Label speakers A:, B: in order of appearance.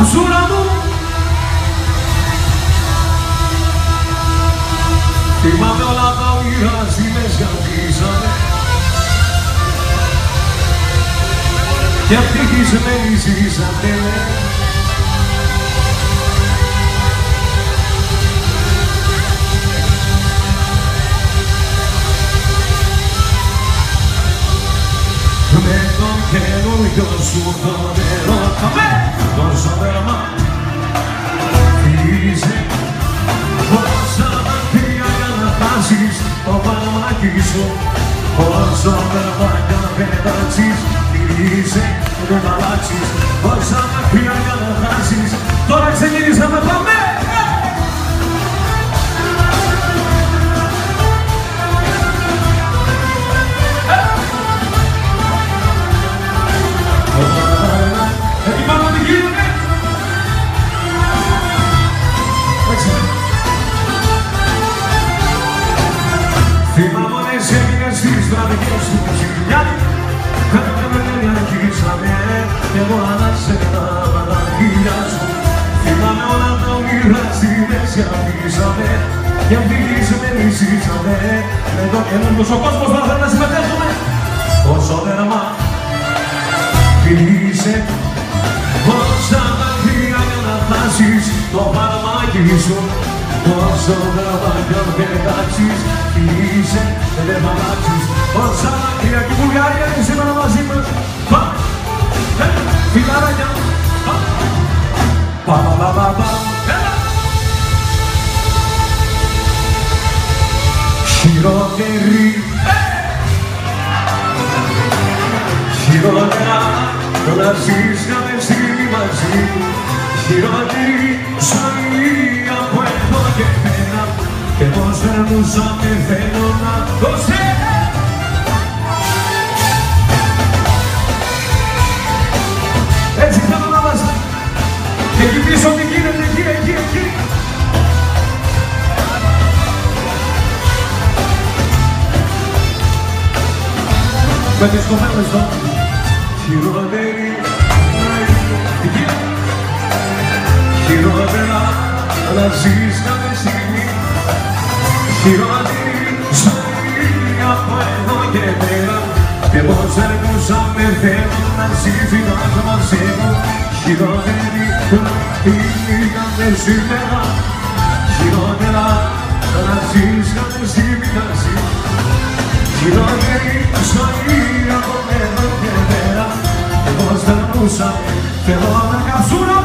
A: καψούρα μου. Θυμάμαι όλα τα όνειρα ζήλες γαμπήσανε και ευτυχισμένοι ζήσανε. Με τον καινούριο σου τον ερώτα, τόσο δέρμα φίλησε πόσα μαθία για να χάσεις το παλμάκι σου. Πόσο δέρμα για να πετάξεις, φίλησε και να αλλάξεις. Πόσα μαθία για να χάσεις, τώρα ξεκινήσαμε, πάμε! Θυμάμαι όλες έγινες στις βραδικές του Ψηλιάδη. Με αρχίσαμε κι εγώ ανάσαινα τα χίλια σου. Θυμάμαι όλα τα όνειρα στη μέση αφήσαμε και ευτυχισμένοι ζήσαμε. Με το καινούργιος ο κόσμος θα θέλει να συμμετέχουμε. Πόσο δέρμα φίλησε, πόσα μαθία για να φτάσεις το παλμάκι σου. Πόσο δέρμα για να πετάξεις, φίλησε και δεν θα αλλάξεις. Πόσα μαθία και η Βουλγαρία είναι σήμερα μαζί μας. Φιλαράκια, πα. Χειρότερη, χειρότερα να ζεις κάθε στιγμή μαζί. Χειρότερη ζωή από εδώ και πέρα και πως περνούσαμε θέλω να το ξέρω. Έτσι θέλω να είμαστε και εκεί πίσω τι γίνεται, εκεί. Με τις κοπέλες εδώ χειρότερη, χειρότερα να ζεις κάθε στιγμή. Χειρότερη ζωή από εδώ και πέρα και πως έρχουσαμε θέλω να συζητάς μαζί μου. Χειρότερη πήγαμε σήμερα. Χειρότερα να ζεις κάθε στιγμή μαζί. Χειρότερη ζωή από εδώ και πέρα και πως έρχουσαμε θέλω να καψούρα.